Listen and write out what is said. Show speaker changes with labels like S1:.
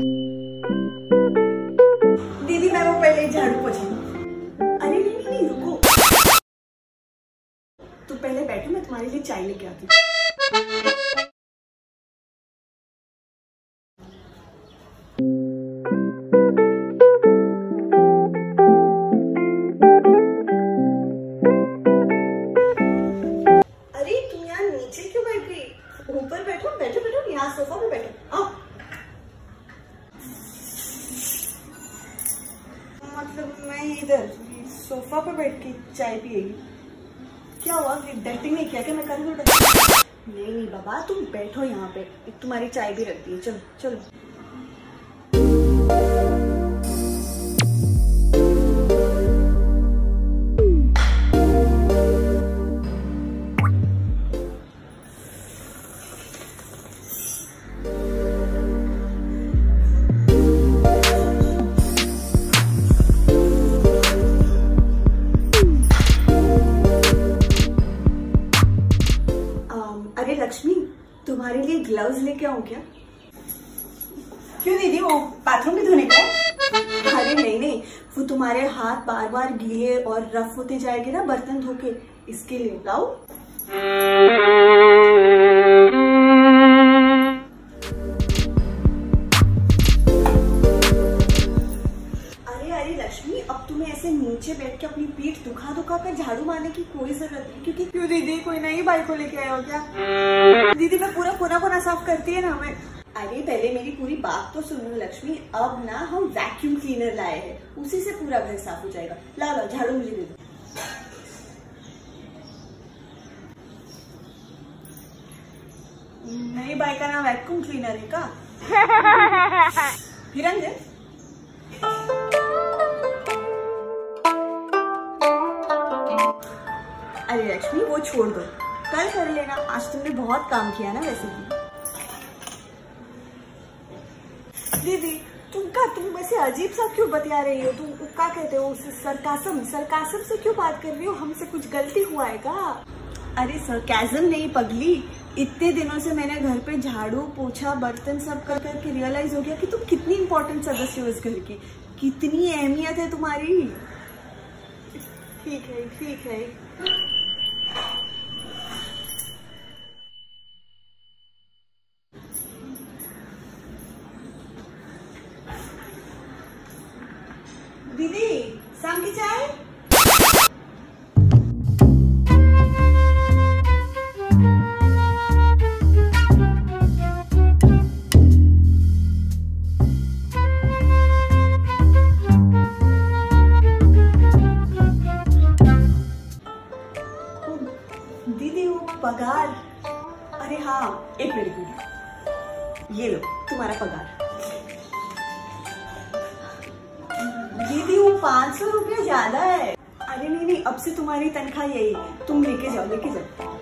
S1: दीदी मैं वो पहले झाड़ू पोछूंगी। अरे नहीं नहीं रुको, तू पहले बैठो, मैं तुम्हारे लिए चाय लेके आती हूँ। अरे तुम यहाँ नीचे क्यों बैठ गई? ऊपर बैठो बैठो बैठो, यहाँ सोफा पे बैठो। आओ। मतलब मैं इधर सोफा पे बैठ के चाय पिएगी? क्या हुआ, डटिंग नहीं किया क्या? मैं कर दूँ? नहीं नहीं बाबा, तुम बैठो यहाँ पे, तुम्हारी चाय भी रख दी है। चलो चलो। अरे लक्ष्मी, तुम्हारे लिए ग्लव्स लेके आऊं क्या? क्यों दीदी, वो बाथरूम भी धोने का है? अरे नहीं नहीं, वो तुम्हारे हाथ बार बार गीले और रफ होते जाएंगे ना बर्तन धो के, इसके लिए। लाओ। अरे लक्ष्मी, अब तुम्हें ऐसे नीचे बैठ के अपनी पीठ दुखा दुखा कर झाड़ू मारने की कोई जरूरत नहीं, क्योंकि क्यों दीदी, कोई नई बाइक को लेके आए हो क्या? दीदी मैं पूरा कोना कोना साफ करती है ना मैं। अरे पहले मेरी पूरी बात तो सुनो लक्ष्मी, अब ना हम वैक्यूम क्लीनर लाए हैं, उसी से पूरा घर साफ हो जाएगा। लाओ लाओ झाड़ू मुझे दे दो। नई बाइक का नाम वैक्यूम क्लीनर है का? फिर अंदर। अरे लक्ष्मी वो छोड़ दो, कल कर लेना, आज तुमने बहुत काम किया ना वैसे भी। दीदी तुम वैसे अजीब सा क्यों बतिया रही हो? तुम क्या कहते हो, सरकासम से क्यों बात कर रही हो? हमसे कुछ गलती हुआ है क्या? अरे सरकासम नहीं पगली, इतने दिनों से मैंने घर पे झाड़ू पोछा बर्तन सब कर करके रियलाइज हो गया कि तुम कितनी इंपॉर्टेंट सदस्य हो इस घर की, कितनी अहमियत है तुम्हारी। ठीक है ठीक है। दीदी शाम की चाय। दीदी वो पगार। अरे हाँ एक मिनट, ये लो तुम्हारा पगार। दीदी वो 500 रुपया ज्यादा है। अरे नहीं नहीं, अब से तुम्हारी तनख्वाह यही, तुम लेके जाओ लेके जाओ।